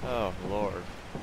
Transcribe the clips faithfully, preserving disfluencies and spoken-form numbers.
Oh, Lord.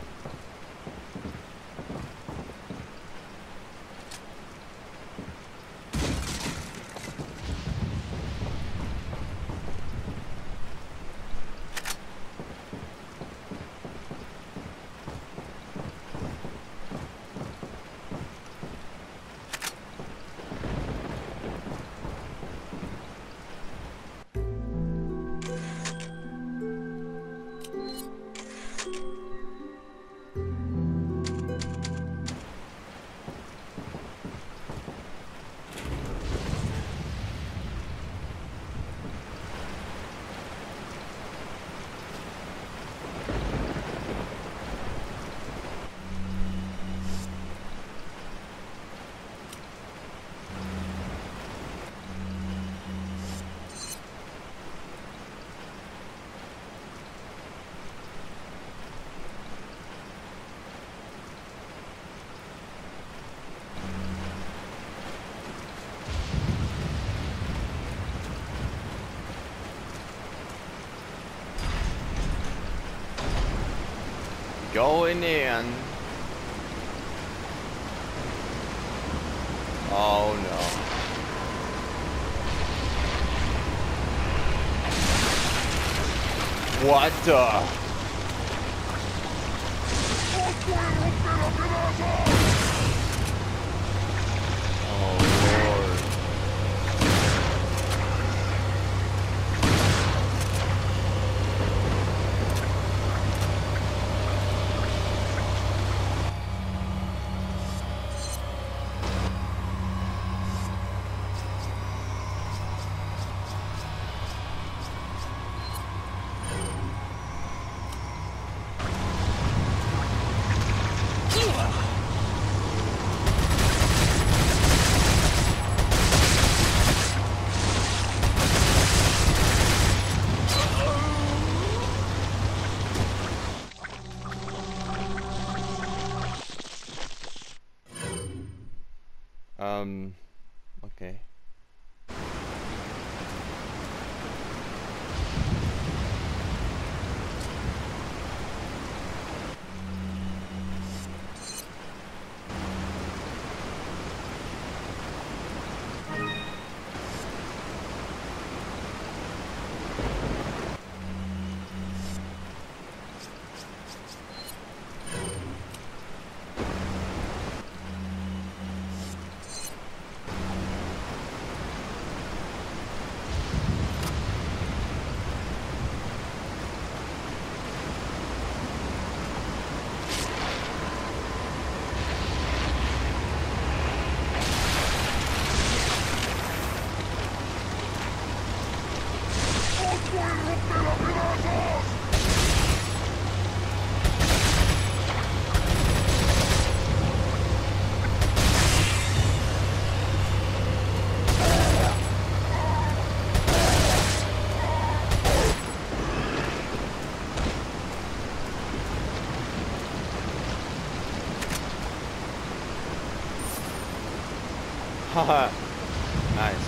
Going in. Oh no. What the? Oh Lord. Um, okay. Haha. Nice.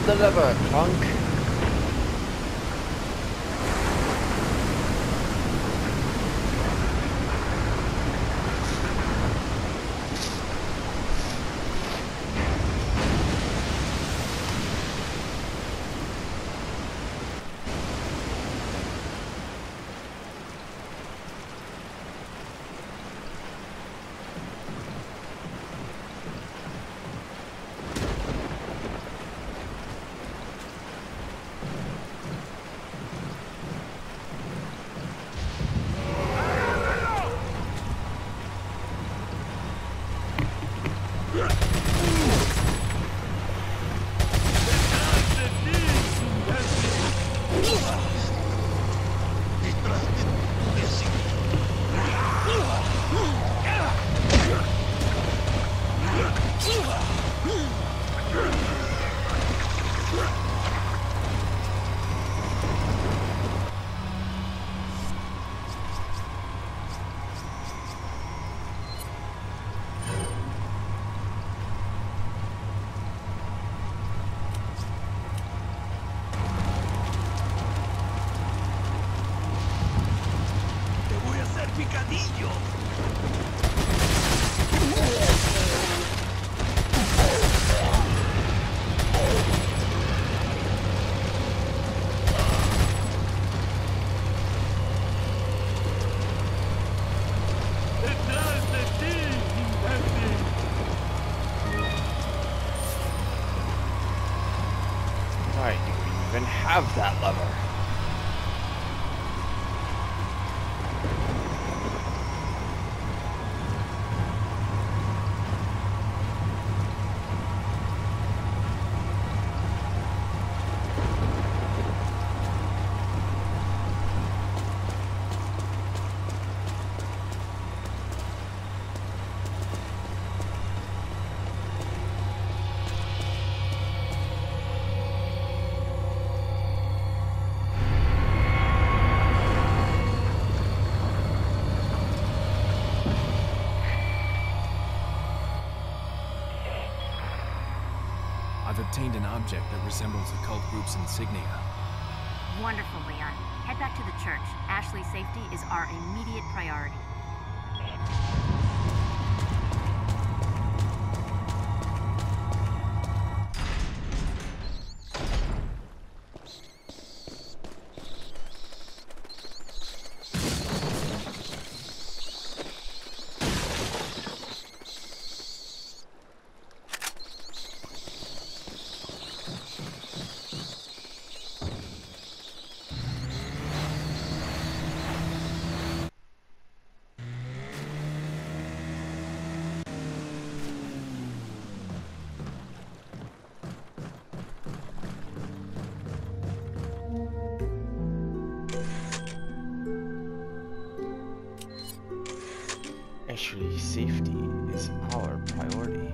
the lever, punk. Have that lever. I've obtained an object that resembles the cult group's insignia. Wonderful, Leon. Head back to the church. Ashley's safety is our immediate priority. Ashley's safety is our priority.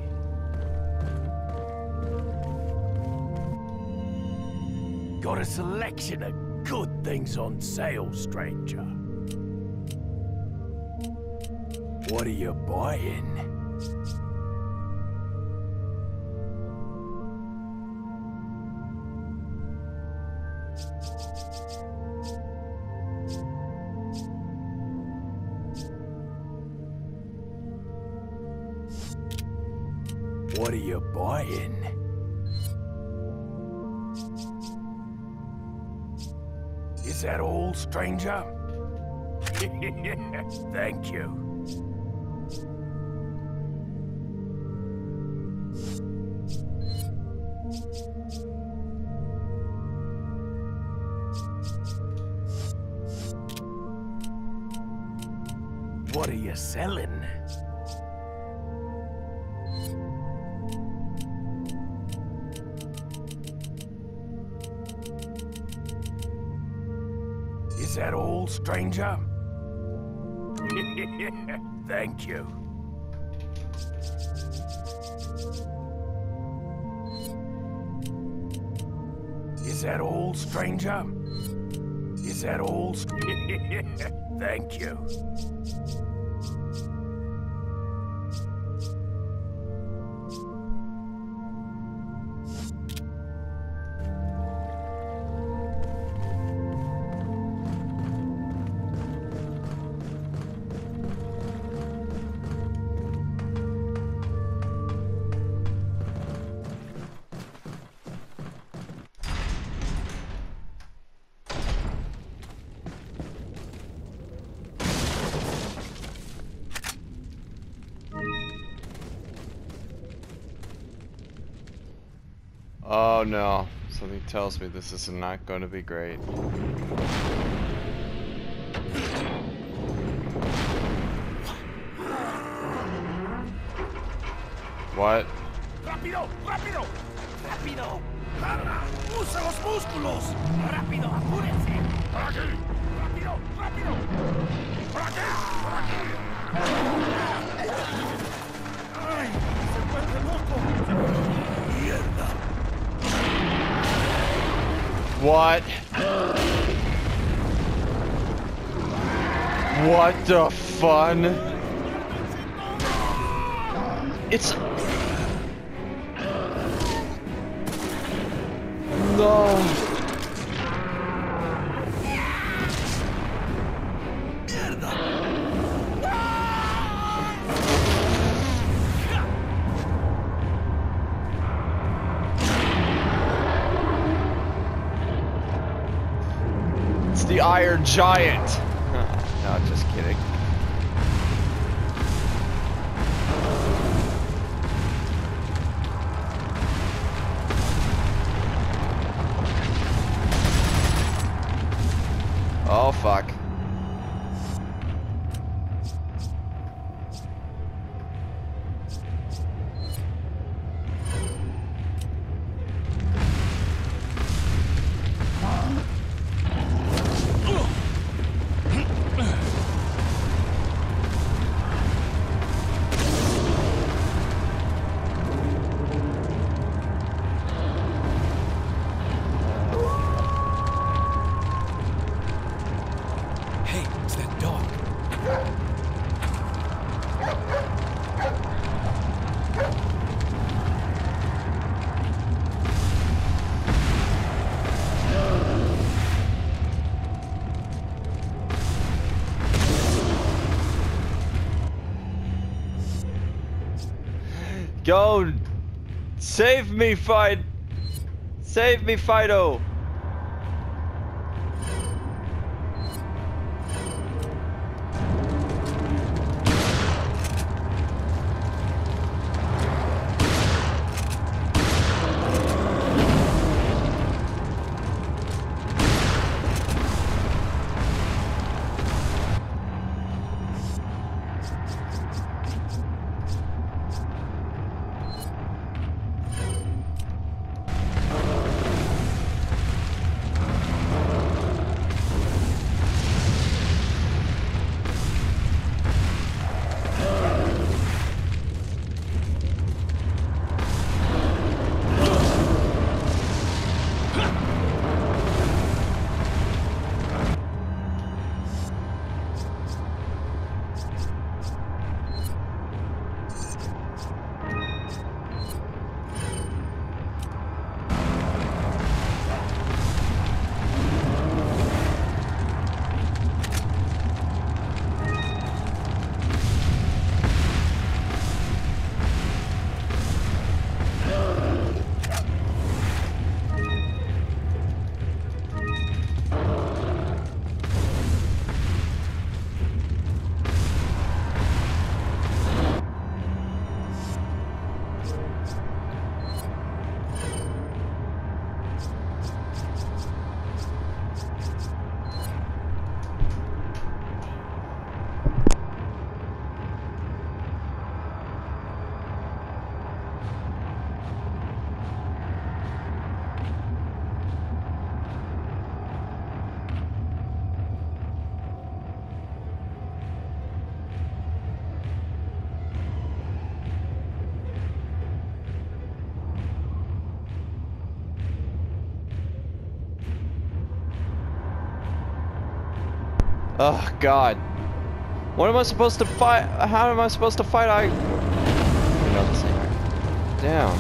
Got a selection of good things on sale, stranger. What are you buying? What are you buying? Is that all, stranger? Thank you. What are you selling? Is that all, stranger? Thank you. Is that all, stranger? Is that all? Thank you. Oh no. Something tells me this is not going to be great. What? ¡Rápido! ¡Rápido! ¡Rápido! ¡Carla! ¡Usa los músculos! ¡Rápido! ¡Apúrense! ¡Por aquí! ¡Rápido! ¡Rápido! ¡Por aquí! ¡Por aquí! ¡Ay! ¡Se vuelve loco! ¡Mierda! What? What the fun? It's... No. It's the Iron Giant. No, just kidding. Oh, fuck. Go! Save me, Fight! Save me, Fido! Oh God! What am I supposed to fight? How am I supposed to fight? I. No, this ain't. Down.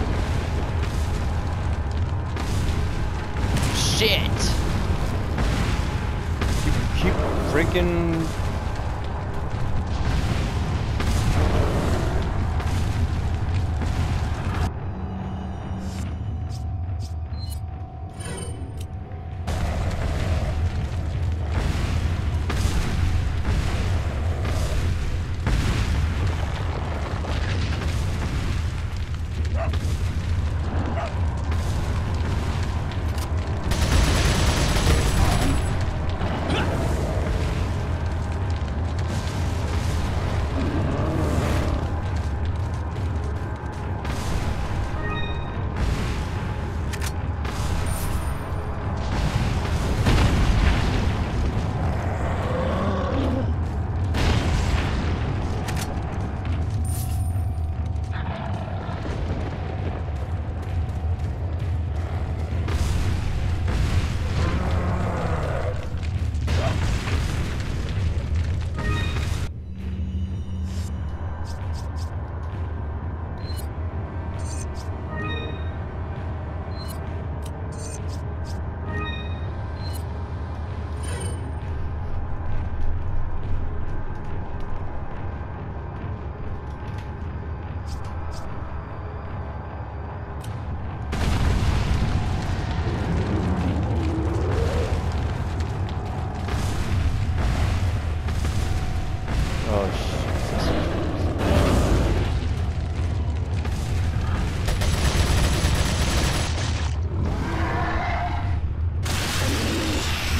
Shit! Keep, keep freaking.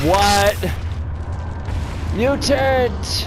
What? Mutant!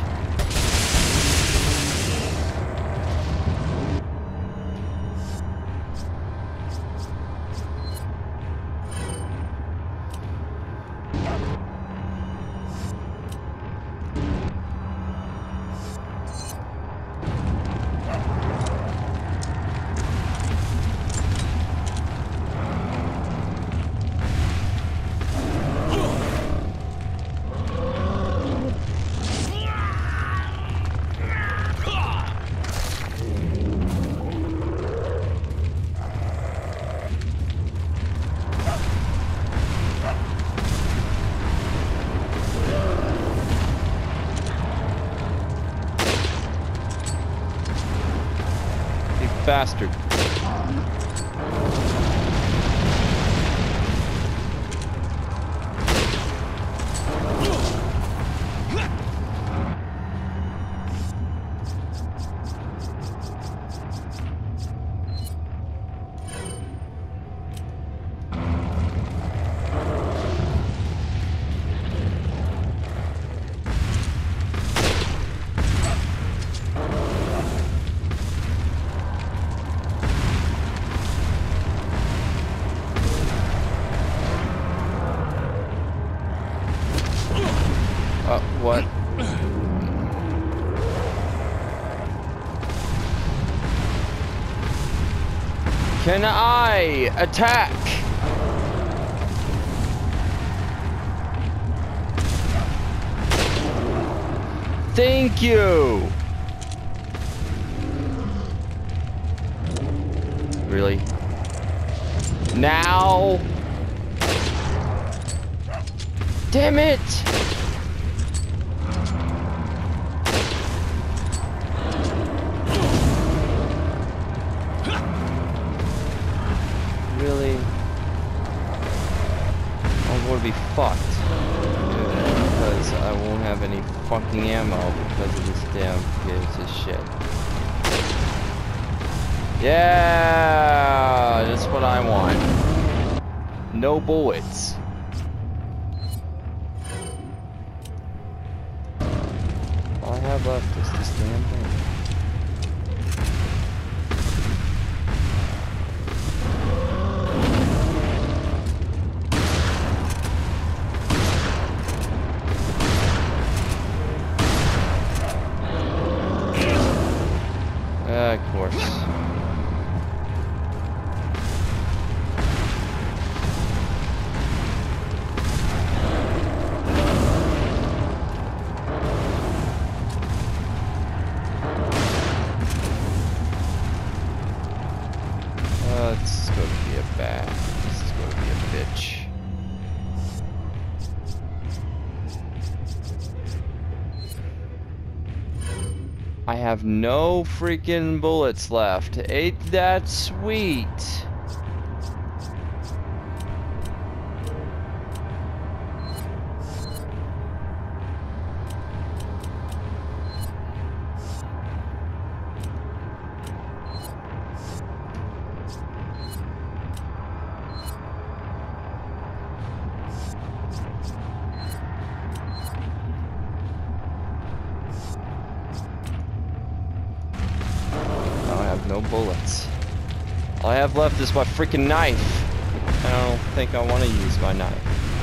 Bastard. Uh, what? Can I attack? Thank you. Really? Now? Damn it! Really? I'm gonna be fucked. Because I won't have any fucking ammo because of this damn piece of shit. Yeah, that's what I want. No bullets. All I have left is this damn thing. Uh, of course. Uh, this is going to be a bad. This is going to be a bitch. I have no freaking bullets left. Ain't that sweet? No bullets. All I have left is my freaking knife. I don't think I want to use my knife.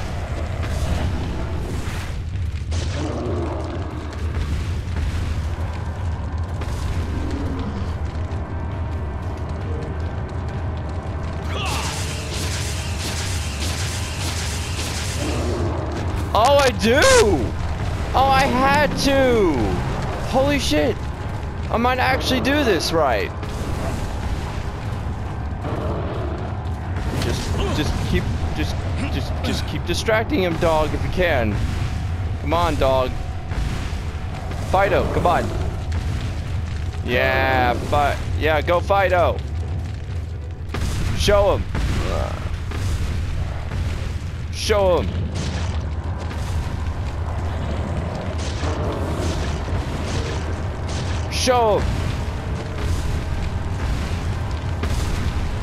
Oh, I do! Oh, I had to! Holy shit! I might actually do this right. Just keep, just, just, just keep distracting him, dog, if you can. Come on, dog. Fido, come on. Yeah, fi- yeah, go Fido. Show him. Show him. Show him.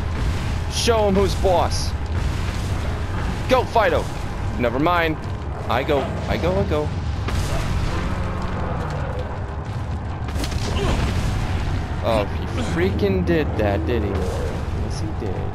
Show him who's boss. Go, Fido. Never mind. I go, I go, I go. Oh, he freaking did that, did he? Yes, he did.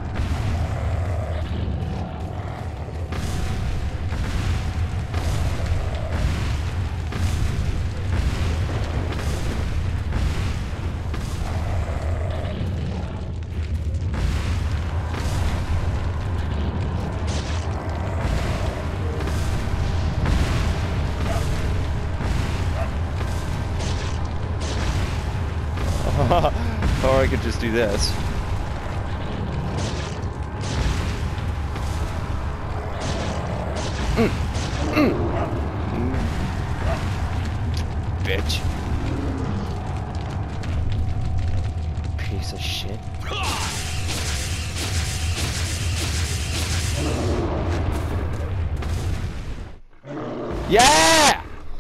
Or I could just do this. Mm. Mm. Mm. Bitch. Piece of shit. Yeah!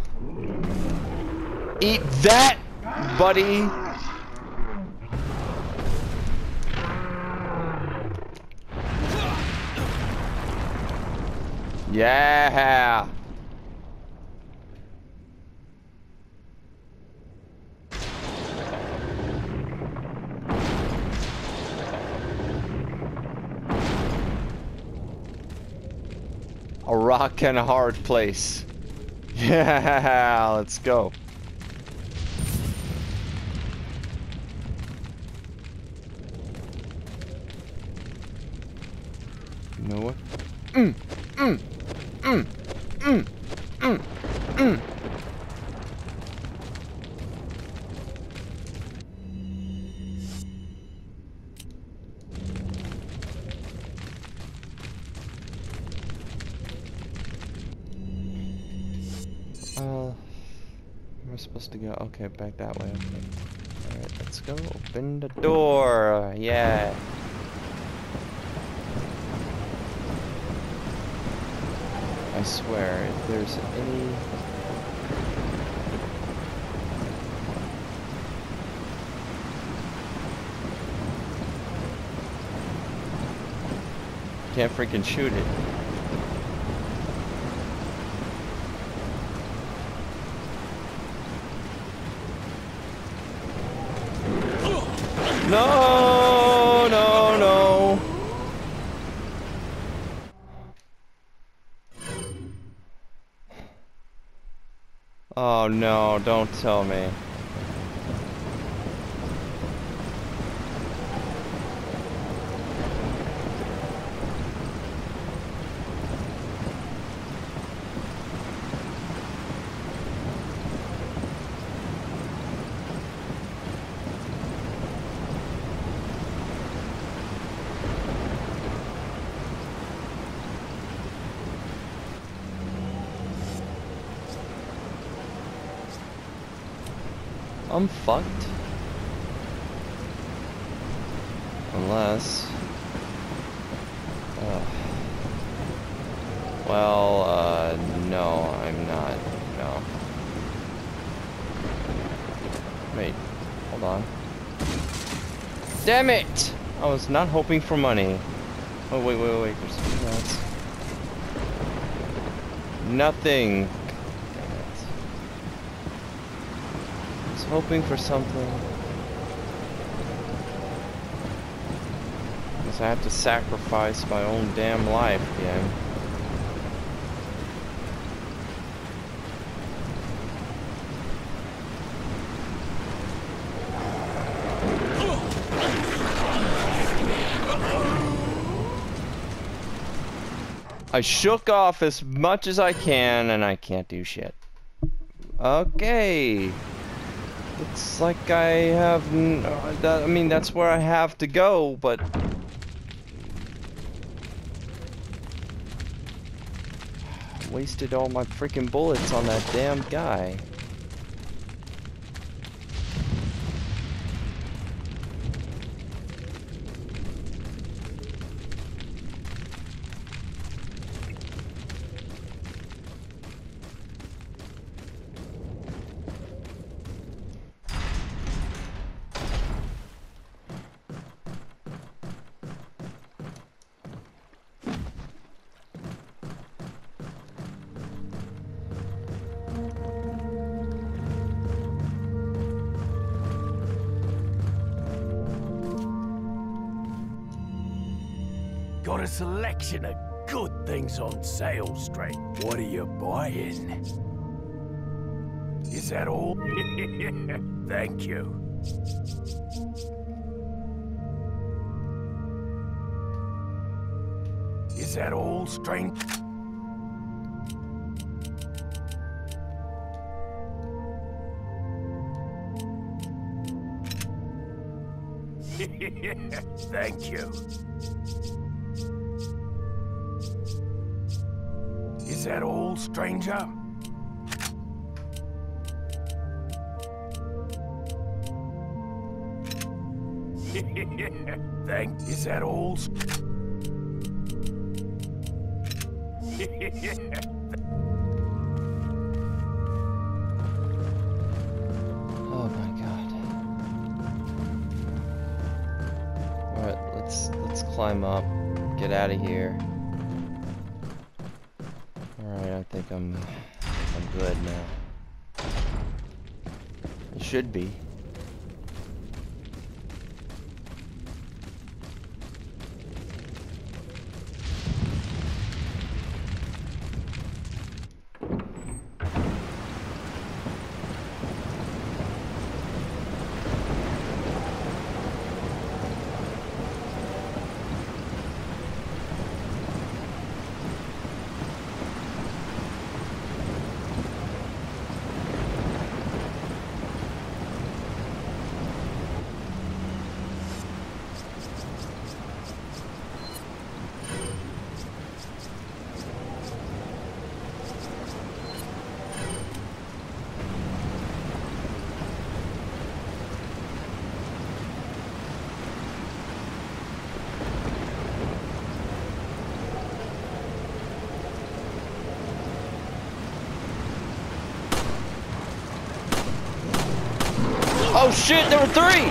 Eat that, buddy. Yeah. A rock and a hard place. Yeah, let's go. You know what? Mm, mm, mm, mm, mm, mm. Uh, where am I supposed to go? Okay, back that way. Okay. Alright, let's go. Open the door. Yeah. I swear, if there's any... Can't freaking shoot it. No, no, no. Oh no, don't tell me. I'm fucked. Unless... Uh, well, uh, no, I'm not. No. Wait, hold on. Damn it! I was not hoping for money. Oh, wait, wait, wait, there's something else. Nothing. Hoping for something. Guess I have to sacrifice my own damn life again. I shook off as much as I can and I can't do shit. Okay. Looks like I have, n uh, that, I mean, that's where I have to go, but... wasted all my freaking bullets on that damn guy. Got a selection of good things on sale, Strange. What are you buying? Is that all? Thank you. Is that all, Strange? Thank you. Is that all, stranger? Thank. Is that all? Oh my god. Alright, let's let's climb up, get out of here. Alright, I think I'm I'm good now. It should be. Oh shit, there were three!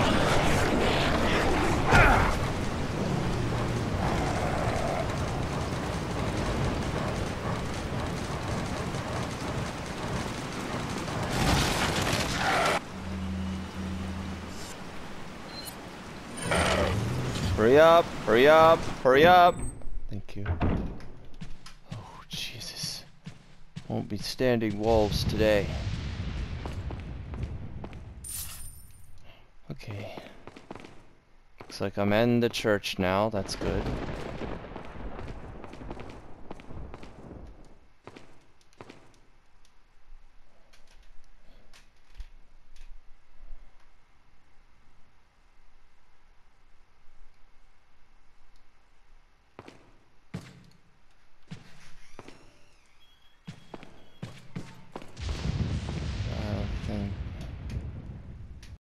Hurry up, hurry up, hurry up. Thank you. Oh, Jesus. Won't be standing wolves today. Okay. Looks like I'm in the church now. That's good.